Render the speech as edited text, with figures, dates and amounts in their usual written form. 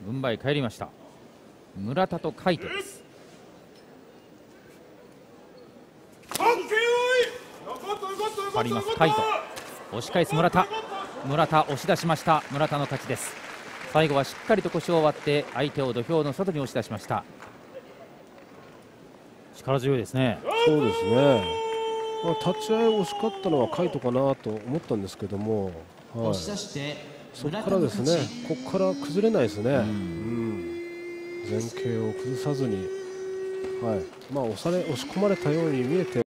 軍配返りました。村田と海斗です。張ります海斗、押し返す村田。村田押し出しました。村田の勝ちです。最後はしっかりと腰を割って相手を土俵の外に押し出しました。力強いですね。 そうですね、立ち合い惜しかったのは海斗かなと思ったんですけども、はい、そこからですね、ここから崩れないですね。前傾を崩さずに、はい、押し込まれたように見えて